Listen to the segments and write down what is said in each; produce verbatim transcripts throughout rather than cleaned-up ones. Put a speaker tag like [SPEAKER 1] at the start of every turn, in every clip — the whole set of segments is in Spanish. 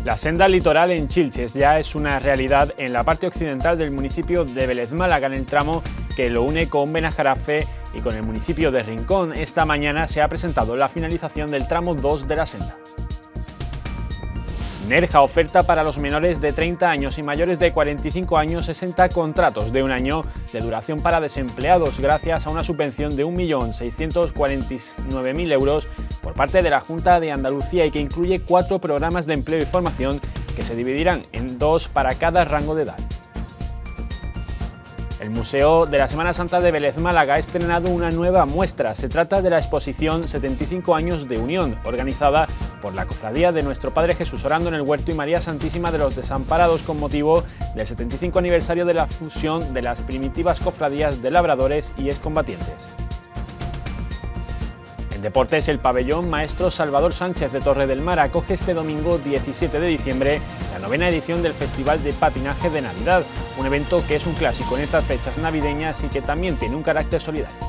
[SPEAKER 1] La senda litoral en Chilches ya es una realidad en la parte occidental del municipio de Vélez Málaga, en el tramo que lo une con Benajarafe y con el municipio de Rincón. Esta mañana se ha presentado la finalización del tramo dos de la senda. Nerja oferta para los menores de treinta años y mayores de cuarenta y cinco años sesenta contratos de un año de duración para desempleados gracias a una subvención de un millón seiscientos cuarenta y nueve mil euros por parte de la Junta de Andalucía y que incluye cuatro programas de empleo y formación que se dividirán en dos para cada rango de edad. El Museo de la Semana Santa de Vélez Málaga ha estrenado una nueva muestra. Se trata de la exposición setenta y cinco años de Unión, organizada por la Cofradía de Nuestro Padre Jesús Orando en el Huerto y María Santísima de los Desamparados, con motivo del setenta y cinco aniversario de la fusión de las primitivas cofradías de labradores y excombatientes. En deportes, el pabellón Maestro Salvador Sánchez de Torre del Mar acoge este domingo diecisiete de diciembre la novena edición del Festival de Patinaje de Navidad, un evento que es un clásico en estas fechas navideñas y que también tiene un carácter solidario.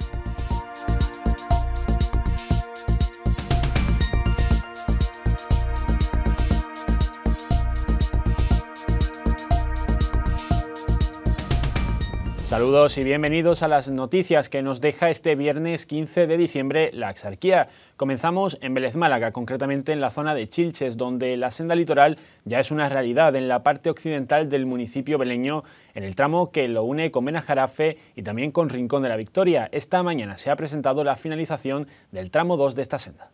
[SPEAKER 1] Saludos y bienvenidos a las noticias que nos deja este viernes quince de diciembre la Axarquía. Comenzamos en Vélez Málaga, concretamente en la zona de Chilches, donde la senda litoral ya es una realidad en la parte occidental del municipio veleño, en el tramo que lo une con Benajarafe y también con Rincón de la Victoria. Esta mañana se ha presentado la finalización del tramo dos de esta senda.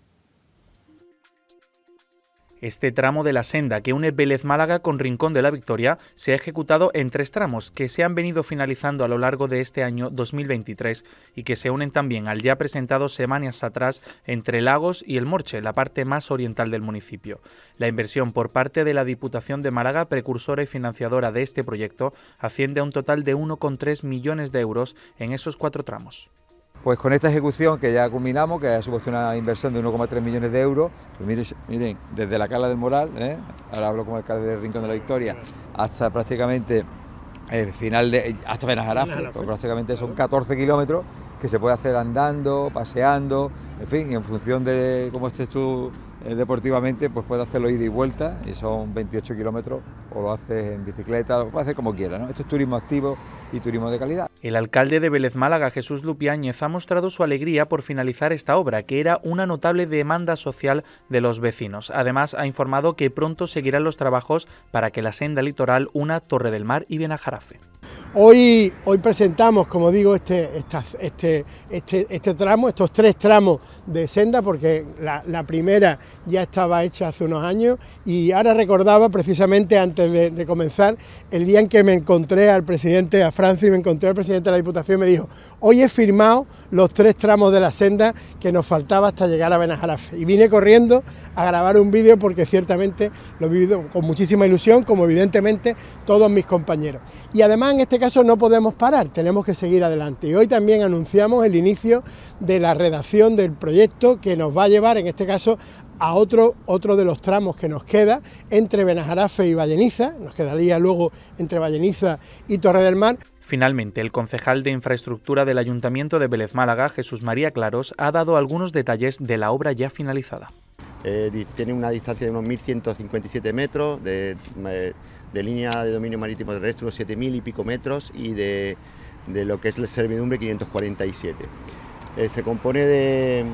[SPEAKER 2] Este tramo de la senda que une Vélez Málaga con Rincón de la Victoria se ha ejecutado en tres tramos que se han venido finalizando a lo largo de este año dos mil veintitrés y que se unen también al ya presentado semanas atrás entre Lagos y El Morche, la parte más oriental del municipio. La inversión por parte de la Diputación de Málaga, precursora y financiadora de este proyecto, asciende a un total de uno coma tres millones de euros en esos cuatro tramos.
[SPEAKER 3] Pues con esta ejecución que ya culminamos, que ha supuesto una inversión de uno coma tres millones de euros, pues miren, miren desde la Cala del Moral, ¿eh? Ahora hablo como alcalde de Rincón de la Victoria, hasta prácticamente el final de, hasta Benajarafe, pues prácticamente son catorce kilómetros que se puede hacer andando, paseando, en fin, en función de cómo estés tú eh, deportivamente, pues puedes hacerlo ida y vuelta, y son veintiocho kilómetros, o lo haces en bicicleta, lo puedes hacer como quieras, ¿no? Esto es turismo activo y turismo de calidad.
[SPEAKER 2] El alcalde de Vélez Málaga, Jesús Lupiáñez, ha mostrado su alegría por finalizar esta obra, que era una notable demanda social de los vecinos. Además, ha informado que pronto seguirán los trabajos para que la senda litoral una Torre del Mar y Benajarafe.
[SPEAKER 4] Hoy, hoy presentamos, como digo, este, esta, este, este, este tramo, estos tres tramos de senda, porque la, la primera ya estaba hecha hace unos años y ahora recordaba precisamente antes de, de comenzar el día en que me encontré al presidente, a Francis, me encontré al presidente de la Diputación y me dijo: hoy he firmado los tres tramos de la senda que nos faltaba hasta llegar a Benajarafe, y vine corriendo a grabar un vídeo porque ciertamente lo he vivido con muchísima ilusión, como evidentemente todos mis compañeros. Y además en este caso no podemos parar, tenemos que seguir adelante. Y hoy también anunciamos el inicio de la redacción del proyecto que nos va a llevar, en este caso, a otro, otro de los tramos que nos queda entre Benajarafe y Valleniza, nos quedaría luego entre Valleniza y Torre del Mar.
[SPEAKER 2] Finalmente, el concejal de Infraestructura del Ayuntamiento de Vélez Málaga, Jesús María Claros, ha dado algunos detalles de la obra ya finalizada.
[SPEAKER 5] Eh, tiene una distancia de unos mil ciento cincuenta y siete metros, de, de línea de dominio marítimo terrestre unos siete mil y pico metros y de, de lo que es la servidumbre quinientos cuarenta y siete. Eh, se compone de,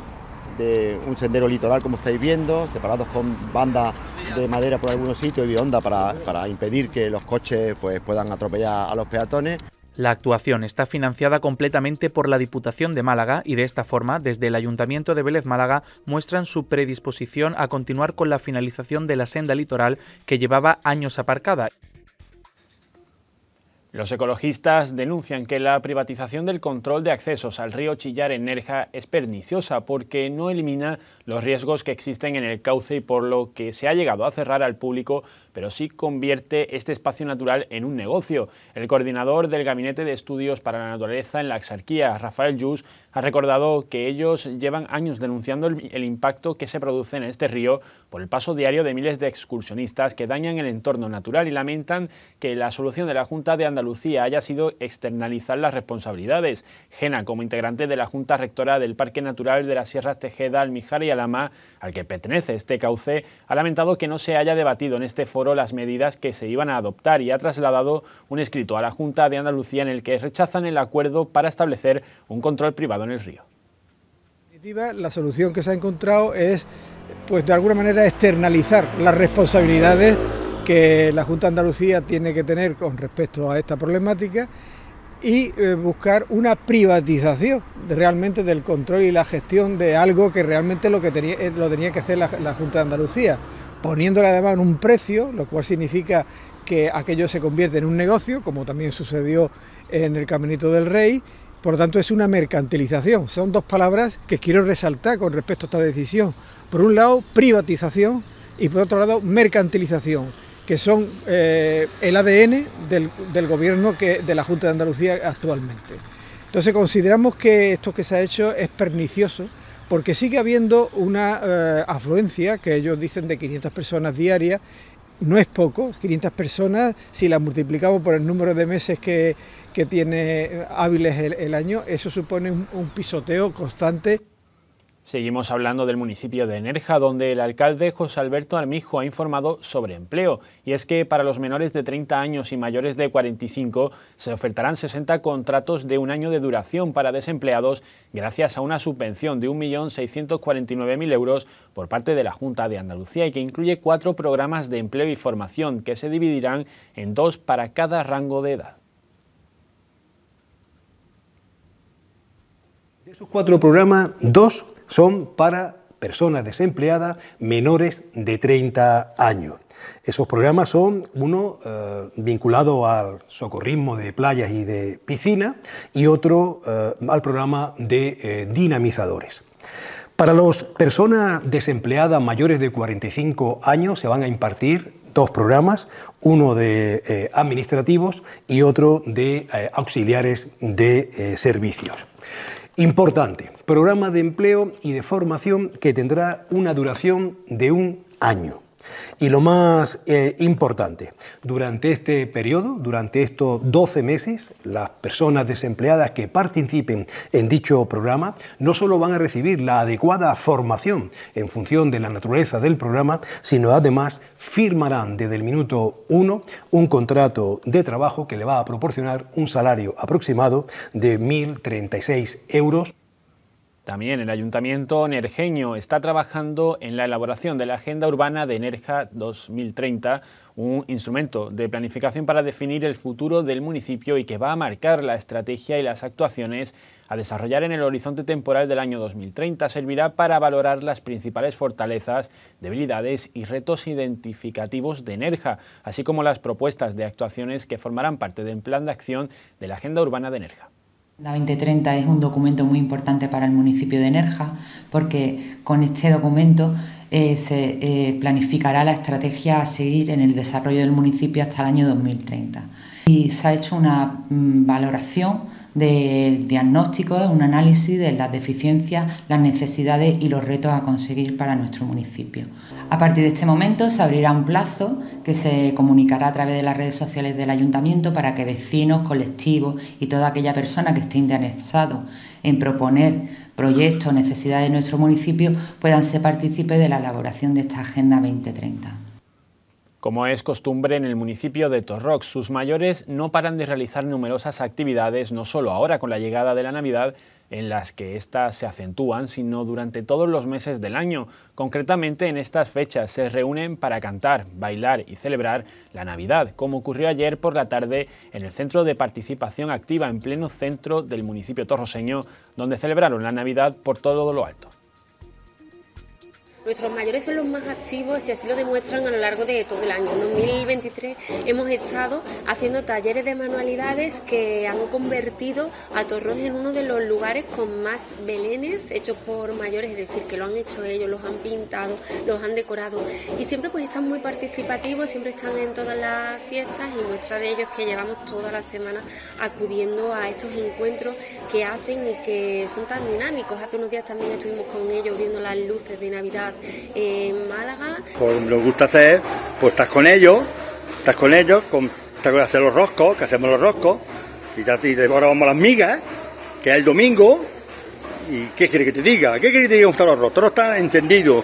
[SPEAKER 5] de un sendero litoral, como estáis viendo, separados con bandas de madera por algunos sitios y bionda para, para impedir que los coches pues, puedan atropellar a los peatones.
[SPEAKER 2] La actuación está financiada completamente por la Diputación de Málaga y de esta forma, desde el Ayuntamiento de Vélez Málaga, muestran su predisposición a continuar con la finalización de la senda litoral que llevaba años aparcada.
[SPEAKER 1] Los ecologistas denuncian que la privatización del control de accesos al río Chillar en Nerja es perniciosa porque no elimina los riesgos que existen en el cauce y por lo que se ha llegado a cerrar al público, pero sí convierte este espacio natural en un negocio. El coordinador del Gabinete de Estudios para la Naturaleza en la Axarquía, Rafael Lluís, ha recordado que ellos llevan años denunciando el, el impacto que se produce en este río por el paso diario de miles de excursionistas que dañan el entorno natural y lamentan que la solución de la Junta de Andalucía Andalucía haya sido externalizar las responsabilidades. Gena, como integrante de la Junta Rectora del Parque Natural de las Sierras Tejeda, Almijara y Alhama, al que pertenece este cauce, ha lamentado que no se haya debatido en este foro las medidas que se iban a adoptar y ha trasladado un escrito a la Junta de Andalucía en el que rechazan el acuerdo para establecer un control privado en el río.
[SPEAKER 6] La solución que se ha encontrado es, pues de alguna manera, externalizar las responsabilidades que la Junta de Andalucía tiene que tener con respecto a esta problemática y eh, buscar una privatización de, realmente del control y la gestión de algo que realmente lo que tenía, lo tenía que hacer la, la Junta de Andalucía, poniéndole además en un precio, lo cual significa que aquello se convierte en un negocio, como también sucedió en el Caminito del Rey. Por lo tanto, es una mercantilización. Son dos palabras que quiero resaltar con respecto a esta decisión. Por un lado, privatización y por otro lado, mercantilización, que son eh, el A D N del, del gobierno que, de la Junta de Andalucía actualmente. Entonces, consideramos que esto que se ha hecho es pernicioso porque sigue habiendo una eh, afluencia, que ellos dicen de quinientas personas diarias. No es poco, quinientas personas, si las multiplicamos por el número de meses que, que tiene hábiles el, el año, eso supone un, un pisoteo constante.
[SPEAKER 1] Seguimos hablando del municipio de Nerja, donde el alcalde José Alberto Armijo ha informado sobre empleo. Y es que para los menores de treinta años y mayores de cuarenta y cinco se ofertarán sesenta contratos de un año de duración para desempleados gracias a una subvención de un millón seiscientos cuarenta y nueve mil euros por parte de la Junta de Andalucía y que incluye cuatro programas de empleo y formación que se dividirán en dos para cada rango de edad.
[SPEAKER 7] De esos cuatro programas, dos son para personas desempleadas menores de treinta años. Esos programas son uno eh, vinculado al socorrismo de playas y de piscinas y otro eh, al programa de eh, dinamizadores. Para las personas desempleadas mayores de cuarenta y cinco años se van a impartir dos programas, uno de eh, administrativos y otro de eh, auxiliares de eh, servicios. Importante, programa de empleo y de formación que tendrá una duración de un año. Y lo más eh, importante, durante este periodo, durante estos doce meses, las personas desempleadas que participen en dicho programa no solo van a recibir la adecuada formación en función de la naturaleza del programa, sino además firmarán desde el minuto uno un contrato de trabajo que le va a proporcionar un salario aproximado de mil treinta y seis euros.
[SPEAKER 1] También el Ayuntamiento nerjeño está trabajando en la elaboración de la Agenda Urbana de Nerja dos mil treinta, un instrumento de planificación para definir el futuro del municipio y que va a marcar la estrategia y las actuaciones a desarrollar en el horizonte temporal del año dos mil treinta. Servirá para valorar las principales fortalezas, debilidades y retos identificativos de Nerja, así como las propuestas de actuaciones que formarán parte del plan de acción de la Agenda Urbana de Nerja.
[SPEAKER 8] La veinte treinta es un documento muy importante para el municipio de Nerja porque con este documento eh, se eh, planificará la estrategia a seguir en el desarrollo del municipio hasta el año dos mil treinta. Y se ha hecho una mm, valoración de diagnóstico, un análisis de las deficiencias, las necesidades y los retos a conseguir para nuestro municipio. A partir de este momento se abrirá un plazo que se comunicará a través de las redes sociales del Ayuntamiento para que vecinos, colectivos y toda aquella persona que esté interesado en proponer proyectos o necesidades de nuestro municipio puedan ser partícipes de la elaboración de esta Agenda veinte treinta.
[SPEAKER 1] Como es costumbre en el municipio de Torrox, sus mayores no paran de realizar numerosas actividades, no solo ahora con la llegada de la Navidad, en las que éstas se acentúan, sino durante todos los meses del año. Concretamente en estas fechas se reúnen para cantar, bailar y celebrar la Navidad, como ocurrió ayer por la tarde en el Centro de Participación Activa, en pleno centro del municipio torroseño, donde celebraron la Navidad por todo lo alto.
[SPEAKER 9] Nuestros mayores son los más activos y así lo demuestran a lo largo de todo el año. En dos mil veintitrés hemos estado haciendo talleres de manualidades que han convertido a Torrox en uno de los lugares con más belenes hechos por mayores, es decir, que lo han hecho ellos, los han pintado, los han decorado y siempre pues están muy participativos, siempre están en todas las fiestas y muestra de ello es que llevamos toda la semana acudiendo a estos encuentros que hacen y que son tan dinámicos. Hace unos días también estuvimos con ellos viendo las luces de Navidad en Málaga.
[SPEAKER 10] Pues nos gusta hacer, pues estás con ellos, estás con ellos, con, que hacer los roscos, que hacemos los roscos, y, ya, y ahora vamos a las migas, que es el domingo. ¿Y qué quiere que te diga? ¿Qué quiere que te diga un toro arroz? Todo está entendido.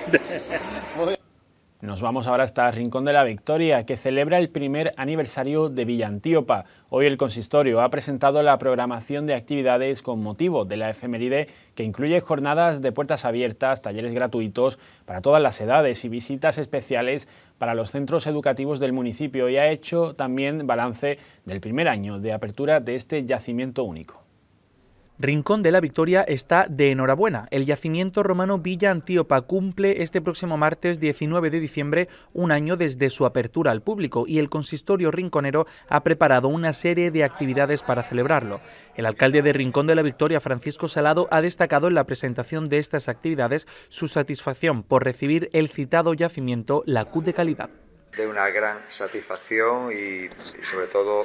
[SPEAKER 1] Nos vamos ahora hasta Rincón de la Victoria, que celebra el primer aniversario de Villa Antíopa. Hoy el consistorio ha presentado la programación de actividades con motivo de la efeméride, que incluye jornadas de puertas abiertas, talleres gratuitos para todas las edades y visitas especiales para los centros educativos del municipio, y ha hecho también balance del primer año de apertura de este yacimiento único.
[SPEAKER 2] Rincón de la Victoria está de enhorabuena. El yacimiento romano Villa Antíopa cumple este próximo martes diecinueve de diciembre un año desde su apertura al público, y el consistorio rinconero ha preparado una serie de actividades para celebrarlo. El alcalde de Rincón de la Victoria, Francisco Salado, ha destacado en la presentación de estas actividades su satisfacción por recibir el citado yacimiento La Q de calidad.
[SPEAKER 3] De una gran satisfacción y, y sobre todo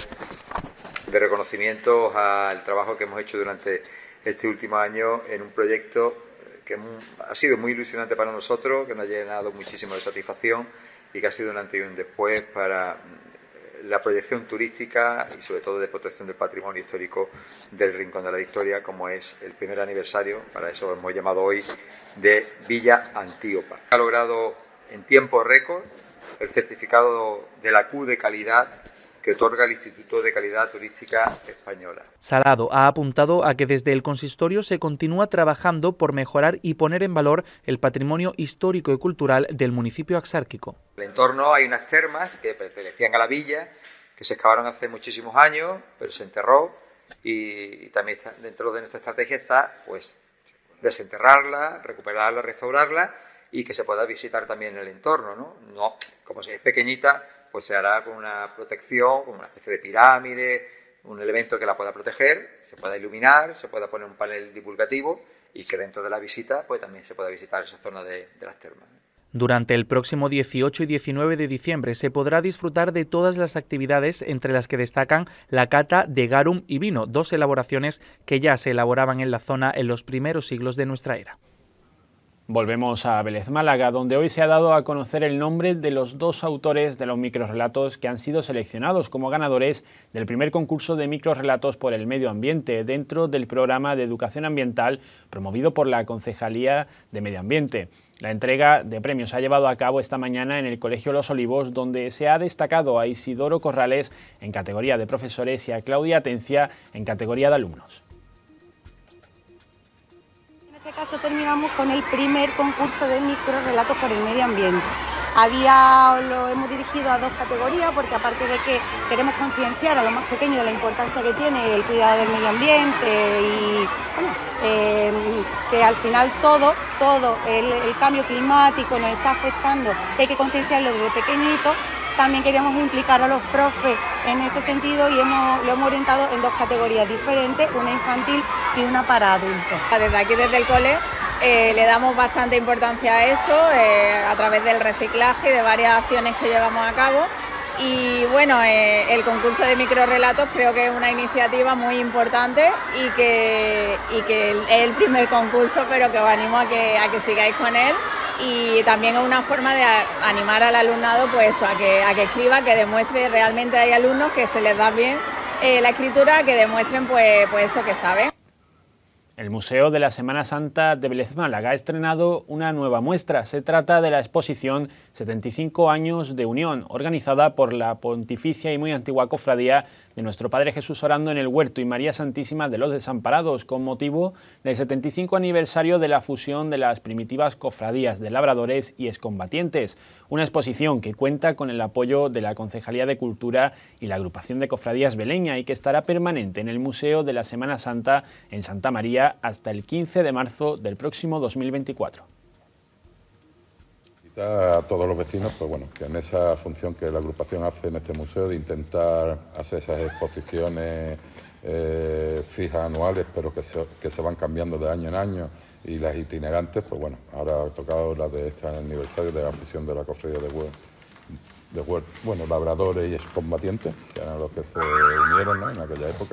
[SPEAKER 3] de reconocimiento al trabajo que hemos hecho durante este último año en un proyecto que ha sido muy ilusionante para nosotros, que nos ha llenado muchísimo de satisfacción y que ha sido un antes y un después para la proyección turística y sobre todo de protección del patrimonio histórico del Rincón de la Victoria, como es el primer aniversario, para eso hemos llamado hoy, de Villa Antíopa. Ha logrado en tiempo récord el certificado de la Q de calidad que otorga el Instituto de Calidad Turística Española.
[SPEAKER 2] Salado ha apuntado a que desde el consistorio se continúa trabajando por mejorar y poner en valor el patrimonio histórico y cultural del municipio axárquico.
[SPEAKER 3] En el entorno hay unas termas que pertenecían a la villa, que se excavaron hace muchísimos años, pero se enterró, y, y también está, dentro de nuestra estrategia está pues desenterrarla, recuperarla, restaurarla, y que se pueda visitar también el entorno, ¿no? No, como si es pequeñita, pues se hará con una protección, con una especie de pirámide, un elemento que la pueda proteger, se pueda iluminar, se pueda poner un panel divulgativo y que dentro de la visita pues también se pueda visitar esa zona de, de las termas.
[SPEAKER 2] Durante el próximo dieciocho y diecinueve de diciembre se podrá disfrutar de todas las actividades, entre las que destacan la cata de garum y vino, dos elaboraciones que ya se elaboraban en la zona en los primeros siglos de nuestra era.
[SPEAKER 1] Volvemos a Vélez Málaga, donde hoy se ha dado a conocer el nombre de los dos autores de los microrrelatos que han sido seleccionados como ganadores del primer concurso de microrrelatos por el medio ambiente dentro del programa de educación ambiental promovido por la Concejalía de Medio Ambiente. La entrega de premios se ha llevado a cabo esta mañana en el Colegio Los Olivos, donde se ha destacado a Isidoro Corrales en categoría de profesores y a Claudia Atencia en categoría de alumnos.
[SPEAKER 11] En este caso terminamos con el primer concurso de microrrelatos por el medio ambiente. Había, lo hemos dirigido a dos categorías, porque aparte de que queremos concienciar a los más pequeños de la importancia que tiene el cuidado del medio ambiente y bueno, eh, que al final todo, todo el, el cambio climático nos está afectando, que hay que concienciarlo desde pequeñitos. También queríamos implicar a los profes en este sentido y hemos, lo hemos orientado en dos categorías diferentes, una infantil y una para adultos.
[SPEAKER 12] Desde aquí, desde el cole, eh, le damos bastante importancia a eso, eh, a través del reciclaje y de varias acciones que llevamos a cabo. Y bueno, eh, el concurso de microrrelatos creo que es una iniciativa muy importante y que, y que es el primer concurso, pero que os animo a que, a que sigáis con él. Y también es una forma de animar al alumnado pues eso, a que, a que escriba, que demuestre. Realmente hay alumnos que se les da bien eh, la escritura, que demuestren pues, pues eso que saben.
[SPEAKER 1] El Museo de la Semana Santa de Vélez Málaga ha estrenado una nueva muestra. Se trata de la exposición setenta y cinco años de Unión, organizada por la Pontificia y muy antigua Cofradía de Nuestro Padre Jesús Orando en el Huerto y María Santísima de los Desamparados, con motivo del setenta y cinco aniversario de la fusión de las primitivas cofradías de labradores y excombatientes. Una exposición que cuenta con el apoyo de la Concejalía de Cultura y la Agrupación de Cofradías Beleña y que estará permanente en el Museo de la Semana Santa en Santa María hasta el quince de marzo del próximo dos mil veinticuatro.
[SPEAKER 13] A todos los vecinos, pues bueno, que en esa función que la agrupación hace en este museo de intentar hacer esas exposiciones eh, fijas anuales, pero que se, que se van cambiando de año en año, y las itinerantes, pues bueno, ahora ha tocado la de este aniversario de la fusión de la cofradía de Huer, de Huer, bueno, labradores y excombatientes, que eran los que se unieron, ¿no?, en aquella época,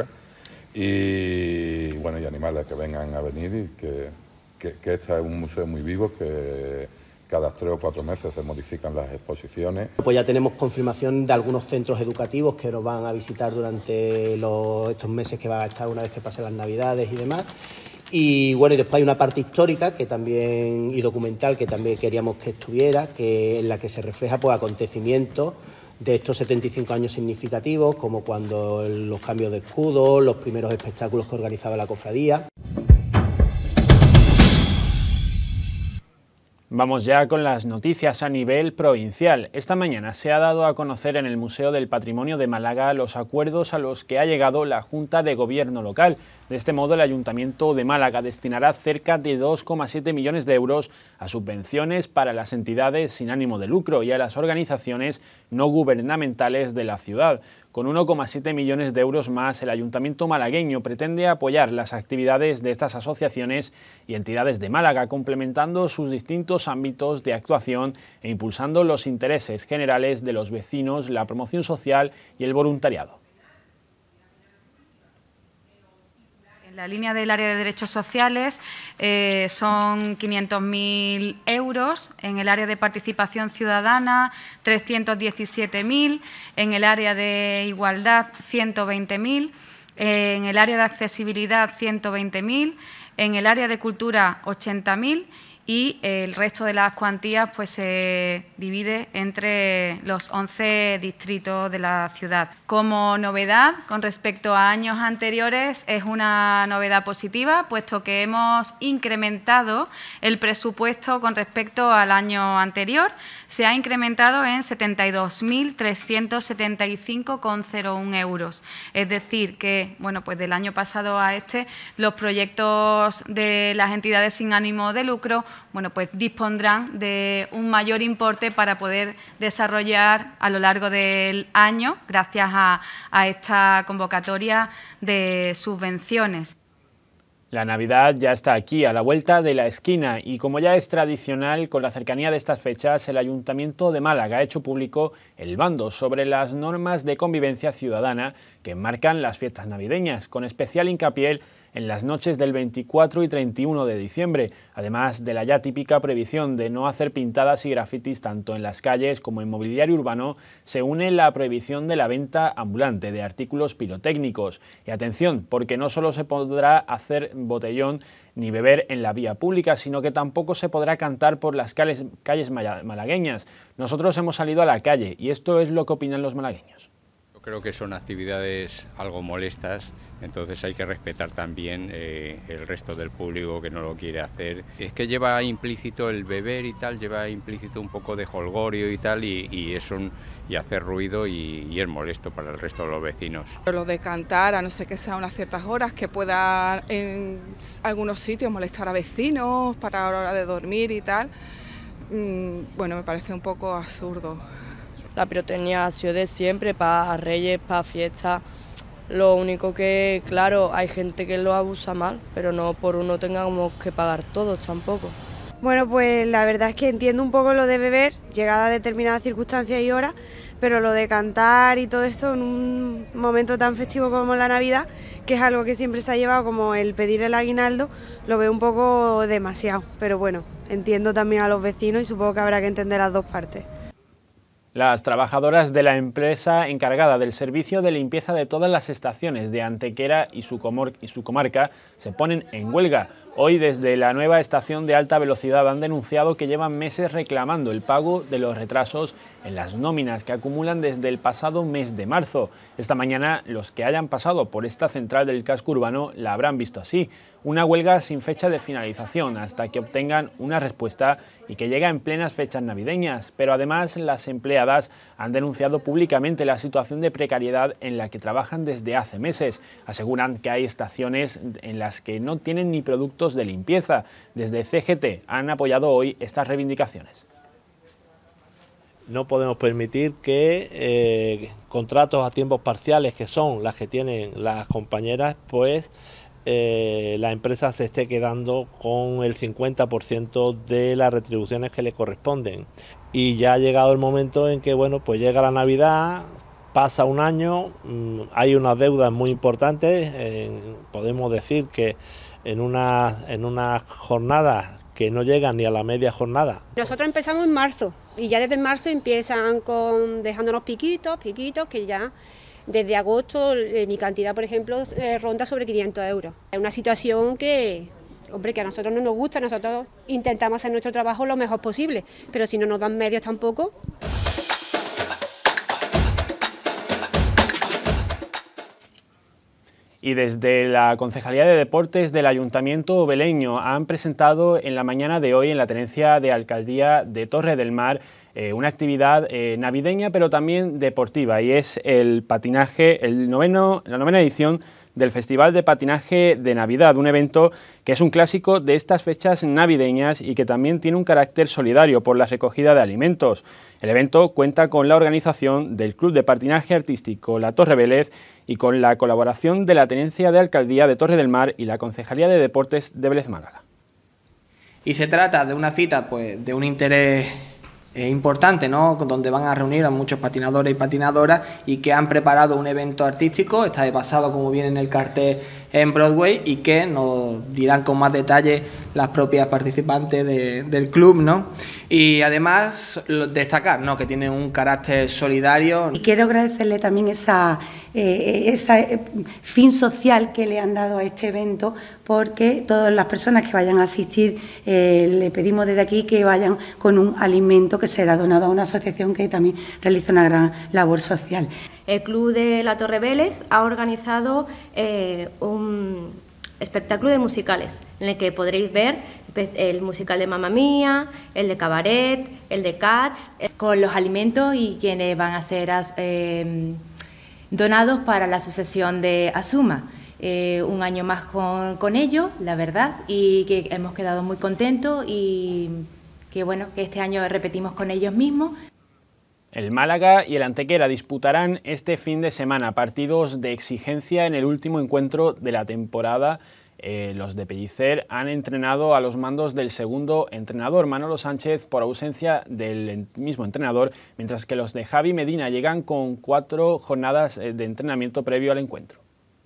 [SPEAKER 13] y bueno, y animales que vengan a venir y que, que, que este es un museo muy vivo, que cada tres o cuatro meses se modifican las exposiciones.
[SPEAKER 14] Pues ya tenemos confirmación de algunos centros educativos que nos van a visitar durante los, estos meses que van a estar una vez que pasen las Navidades y demás. Y bueno, y después hay una parte histórica que también y documental que también queríamos que estuviera, que en la que se refleja pues acontecimientos de estos setenta y cinco años significativos, como cuando los cambios de escudo, los primeros espectáculos que organizaba la cofradía.
[SPEAKER 1] Vamos ya con las noticias a nivel provincial. Esta mañana se ha dado a conocer en el Museo del Patrimonio de Málaga los acuerdos a los que ha llegado la Junta de Gobierno local. De este modo, el Ayuntamiento de Málaga destinará cerca de dos coma siete millones de euros a subvenciones para las entidades sin ánimo de lucro y a las organizaciones no gubernamentales de la ciudad. Con uno coma siete millones de euros más, el Ayuntamiento malagueño pretende apoyar las actividades de estas asociaciones y entidades de Málaga, complementando sus distintos ámbitos de actuación e impulsando los intereses generales de los vecinos, la promoción social y el voluntariado.
[SPEAKER 15] La línea del área de derechos sociales eh, son quinientos mil euros, en el área de participación ciudadana trescientos diecisiete mil, en el área de igualdad ciento veinte mil, eh, en el área de accesibilidad ciento veinte mil, en el área de cultura ochenta mil y el resto de las cuantías pues se divide entre los once distritos de la ciudad. Como novedad, con respecto a años anteriores, es una novedad positiva, puesto que hemos incrementado el presupuesto con respecto al año anterior. Se ha incrementado en setenta y dos mil trescientos setenta y cinco coma cero uno euros. Es decir, que bueno, pues del año pasado a este, los proyectos de las entidades sin ánimo de lucro bueno, pues dispondrán de un mayor importe para poder desarrollar a lo largo del año, gracias a, a esta convocatoria de subvenciones.
[SPEAKER 1] La Navidad ya está aquí, a la vuelta de la esquina, y como ya es tradicional, con la cercanía de estas fechas, el Ayuntamiento de Málaga ha hecho público el bando sobre las normas de convivencia ciudadana que marcan las fiestas navideñas, con especial hincapié en las noches del veinticuatro y treinta y uno de diciembre, además de la ya típica prohibición de no hacer pintadas y grafitis tanto en las calles como en mobiliario urbano, se une la prohibición de la venta ambulante de artículos pirotécnicos. Y atención, porque no solo se podrá hacer botellón ni beber en la vía pública, sino que tampoco se podrá cantar por las calles, calles malagueñas. Nosotros hemos salido a la calle y esto es lo que opinan los malagueños.
[SPEAKER 16] Creo que son actividades algo molestas, entonces hay que respetar también eh, el resto del público que no lo quiere hacer. Es que lleva implícito el beber y tal, lleva implícito un poco de jolgorio y tal, y, y, es un, y hace ruido y, y es molesto para el resto de los vecinos.
[SPEAKER 17] Lo de cantar, a no ser que sea unas ciertas horas, que pueda en algunos sitios molestar a vecinos para la hora de dormir y tal, mmm, bueno, me parece un poco absurdo.
[SPEAKER 18] La pirotecnia ha sido de siempre, para reyes, para fiestas. Lo único que, claro, hay gente que lo abusa mal, pero no por uno tengamos que pagar todos tampoco.
[SPEAKER 19] Bueno, pues la verdad es que entiendo un poco lo de beber, llegada a determinadas circunstancias y horas, pero lo de cantar y todo esto en un momento tan festivo como la Navidad, que es algo que siempre se ha llevado como el pedir el aguinaldo, lo veo un poco demasiado. Pero bueno, entiendo también a los vecinos y supongo que habrá que entender las dos partes.
[SPEAKER 1] Las trabajadoras de la empresa encargada del servicio de limpieza de todas las estaciones de Antequera y su, comor y su comarca se ponen en huelga. Hoy, desde la nueva estación de alta velocidad, han denunciado que llevan meses reclamando el pago de los retrasos en las nóminas que acumulan desde el pasado mes de marzo. Esta mañana, los que hayan pasado por esta central del casco urbano la habrán visto así. Una huelga sin fecha de finalización hasta que obtengan una respuesta y que llega en plenas fechas navideñas. Pero además, las empleadas han denunciado públicamente la situación de precariedad en la que trabajan desde hace meses. Aseguran que hay estaciones en las que no tienen ni productos de limpieza. Desde C G T han apoyado hoy estas reivindicaciones.
[SPEAKER 20] No podemos permitir que eh, contratos a tiempos parciales, que son las que tienen las compañeras, pues eh, la empresa se esté quedando con el cincuenta por ciento de las retribuciones que le corresponden. Y ya ha llegado el momento en que, bueno, pues llega la Navidad, pasa un año, mmm, hay unas deudas muy importantes, eh, podemos decir que en una, en una jornada que no llegan ni a la media jornada.
[SPEAKER 21] Nosotros empezamos en marzo y ya desde marzo empiezan con dejándonos piquitos, piquitos, que ya desde agosto eh, mi cantidad, por ejemplo, eh, ronda sobre quinientos euros. Es una situación que, hombre, que a nosotros no nos gusta, nosotros intentamos hacer nuestro trabajo lo mejor posible, pero si no nos dan medios tampoco.
[SPEAKER 1] Y desde la Concejalía de Deportes del Ayuntamiento Beleño han presentado en la mañana de hoy en la Tenencia de Alcaldía de Torre del Mar eh, una actividad eh, navideña pero también deportiva, y es el patinaje, el noveno, la novena edición del Festival de Patinaje de Navidad, un evento que es un clásico de estas fechas navideñas y que también tiene un carácter solidario por la recogida de alimentos. El evento cuenta con la organización del Club de Patinaje Artístico La Torre Vélez y con la colaboración de la Tenencia de Alcaldía de Torre del Mar y la Concejalía de Deportes de Vélez Málaga.
[SPEAKER 22] Y se trata de una cita pues, de un interés eh, importante, ¿no?, donde van a reunir a muchos patinadores y patinadoras y que han preparado un evento artístico, está de pasado como viene en el cartel en Broadway, y que nos dirán con más detalle las propias participantes de, del club, ¿no? Y además destacar, ¿no?, que tiene un carácter solidario.
[SPEAKER 23] Y quiero agradecerle también esa, eh, esa eh, fin social que le han dado a este evento, porque todas las personas que vayan a asistir eh, le pedimos desde aquí que vayan con un alimento que será donado a una asociación que también realiza una gran labor social.
[SPEAKER 24] El Club de La Torre Vélez ha organizado eh, un espectáculo de musicales en el que podréis ver el musical de Mamma Mía, el de Cabaret, el de Cats.
[SPEAKER 25] Con los alimentos y quienes van a ser eh, donados para la asociación de Asuma. Eh, un año más con, con ellos, la verdad, y que hemos quedado muy contentos y que bueno, que este año repetimos con ellos mismos.
[SPEAKER 1] El Málaga y el Antequera disputarán este fin de semana partidos de exigencia en el último encuentro de la temporada. Eh, los de Pellicer han entrenado a los mandos del segundo entrenador, Manolo Sánchez, por ausencia del mismo entrenador, mientras que los de Javi Medina llegan con cuatro jornadas de entrenamiento previo al encuentro.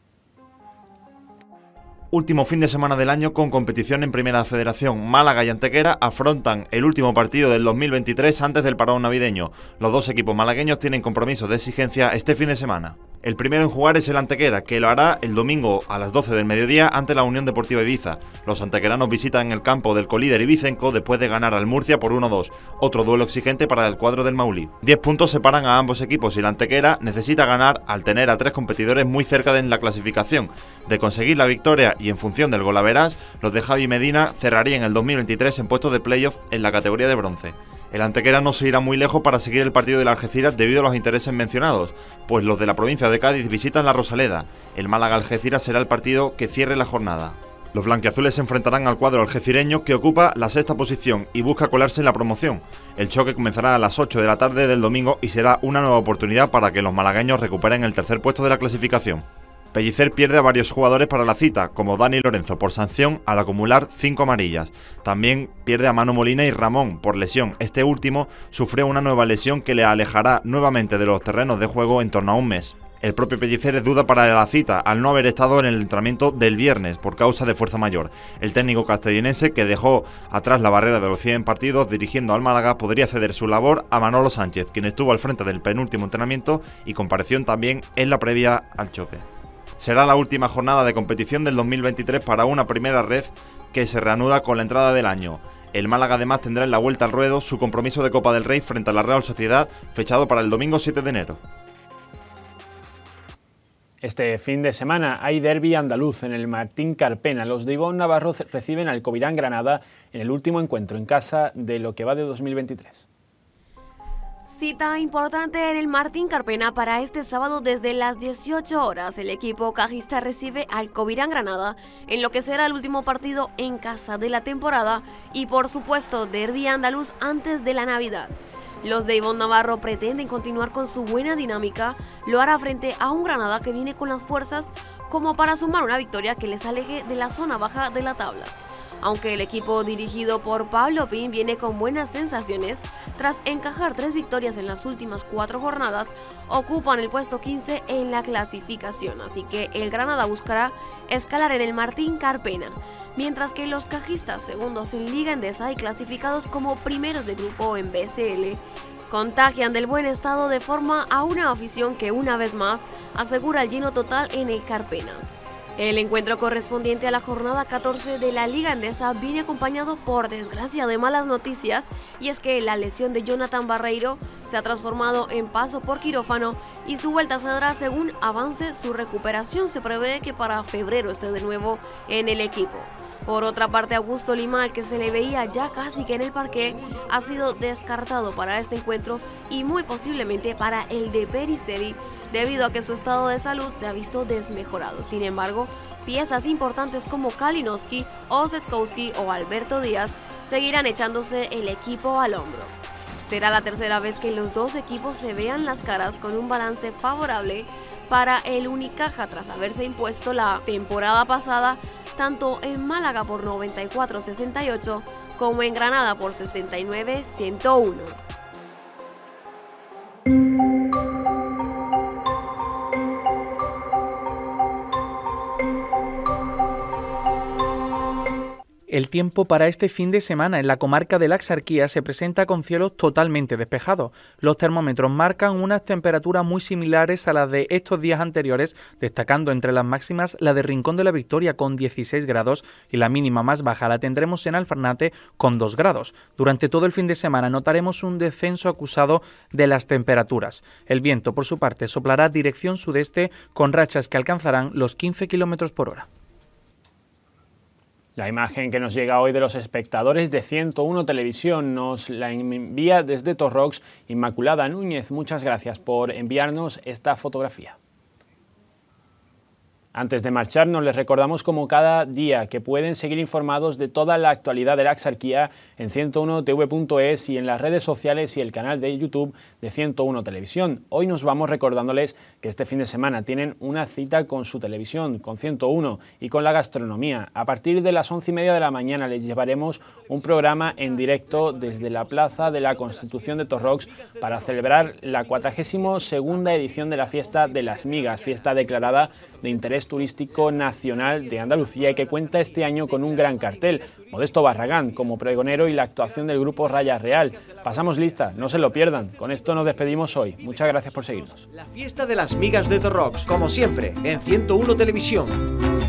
[SPEAKER 26] Último fin de semana del año con competición en Primera Federación. Málaga y Antequera afrontan el último partido del dos mil veintitrés antes del parón navideño. Los dos equipos malagueños tienen compromisos de exigencia este fin de semana. El primero en jugar es el Antequera, que lo hará el domingo a las doce del mediodía ante la Unión Deportiva Ibiza. Los antequeranos visitan el campo del colíder ibicenco después de ganar al Murcia por uno dos, otro duelo exigente para el cuadro del Maulí. Diez puntos separan a ambos equipos y el Antequera necesita ganar al tener a tres competidores muy cerca de la clasificación. De conseguir la victoria y en función del golaveras, los de Javi Medina cerrarían el dos mil veintitrés en puestos de playoff en la categoría de bronce. El Antequera no se irá muy lejos para seguir el partido de la Algeciras debido a los intereses mencionados, pues los de la provincia de Cádiz visitan la Rosaleda. El Málaga-Algeciras será el partido que cierre la jornada. Los blanquiazules se enfrentarán al cuadro algecireño, que ocupa la sexta posición y busca colarse en la promoción. El choque comenzará a las ocho de la tarde del domingo y será una nueva oportunidad para que los malagueños recuperen el tercer puesto de la clasificación. Pellicer pierde a varios jugadores para la cita, como Dani Lorenzo por sanción al acumular cinco amarillas. También pierde a Manu Molina y Ramón por lesión. Este último sufrió una nueva lesión que le alejará nuevamente de los terrenos de juego en torno a un mes. El propio Pellicer es duda para la cita, al no haber estado en el entrenamiento del viernes por causa de fuerza mayor. El técnico castellonense, que dejó atrás la barrera de los cien partidos dirigiendo al Málaga, podría ceder su labor a Manolo Sánchez, quien estuvo al frente del penúltimo entrenamiento y compareció también en la previa al choque. Será la última jornada de competición del dos mil veintitrés para una primera red que se reanuda con la entrada del año. El Málaga además tendrá en la vuelta al ruedo su compromiso de Copa del Rey frente a la Real Sociedad, fechado para el domingo siete de enero.
[SPEAKER 1] Este fin de semana hay derbi andaluz en el Martín Carpena. Los de Ivonne Navarro reciben al Covirán Granada en el último encuentro en casa de lo que va de dos mil veintitrés.
[SPEAKER 27] Cita importante en el Martín Carpena para este sábado desde las dieciocho horas. El equipo cajista recibe al Covirán Granada en lo que será el último partido en casa de la temporada y por supuesto derbi andaluz antes de la Navidad. Los de Ivonne Navarro pretenden continuar con su buena dinámica, lo hará frente a un Granada que viene con las fuerzas como para sumar una victoria que les aleje de la zona baja de la tabla. aunque el equipo dirigido por Pablo Pin viene con buenas sensaciones, tras encajar tres victorias en las últimas cuatro jornadas, ocupan el puesto quince en la clasificación, así que el Granada buscará escalar en el Martín Carpena, mientras que los cajistas, segundos en Liga Endesa y clasificados como primeros de grupo en B S L, contagian del buen estado de forma a una afición que una vez más asegura el lleno total en el Carpena. El encuentro correspondiente a la jornada catorce de la Liga Endesa viene acompañado, por desgracia, de malas noticias, y es que la lesión de Jonathan Barreiro se ha transformado en paso por quirófano y su vuelta se dará según avance su recuperación. Se prevé que para febrero esté de nuevo en el equipo. Por otra parte, Augusto Limal, que se le veía ya casi que en el parqué, ha sido descartado para este encuentro y muy posiblemente para el de Peristeri, debido a que su estado de salud se ha visto desmejorado. Sin embargo, piezas importantes como Kalinowski, Osetkowski o Alberto Díaz seguirán echándose el equipo al hombro. Será la tercera vez que los dos equipos se vean las caras, con un balance favorable para el Unicaja tras haberse impuesto la temporada pasada tanto en Málaga por noventa y cuatro a sesenta y ocho como en Granada por sesenta y nueve a ciento uno.
[SPEAKER 2] El tiempo para este fin de semana en la comarca de la Axarquía se presenta con cielos totalmente despejados. Los termómetros marcan unas temperaturas muy similares a las de estos días anteriores, destacando entre las máximas la de Rincón de la Victoria con dieciséis grados y la mínima más baja la tendremos en Alfarnate con dos grados. Durante todo el fin de semana notaremos un descenso acusado de las temperaturas. El viento, por su parte, soplará dirección sudeste con rachas que alcanzarán los quince kilómetros por hora.
[SPEAKER 1] La imagen que nos llega hoy de los espectadores de ciento uno Televisión nos la envía desde Torrox Inmaculada Núñez. Muchas gracias por enviarnos esta fotografía. Antes de marcharnos, les recordamos como cada día que pueden seguir informados de toda la actualidad de la Axarquía en ciento uno T V punto es y en las redes sociales y el canal de YouTube de ciento uno Televisión. Hoy nos vamos recordándoles que este fin de semana tienen una cita con su televisión, con ciento uno y con la gastronomía. A partir de las once y media de la mañana les llevaremos un programa en directo desde la Plaza de la Constitución de Torrox para celebrar la cuadragésima segunda edición de la Fiesta de las Migas, fiesta declarada de interés turístico nacional de Andalucía y que cuenta este año con un gran cartel. Modesto Barragán como pregonero y la actuación del grupo Raya Real. Pasamos lista, no se lo pierdan. Con esto nos despedimos hoy. Muchas gracias por seguirnos.
[SPEAKER 4] La Fiesta de las Migas de Torrox, como siempre, en ciento uno Televisión.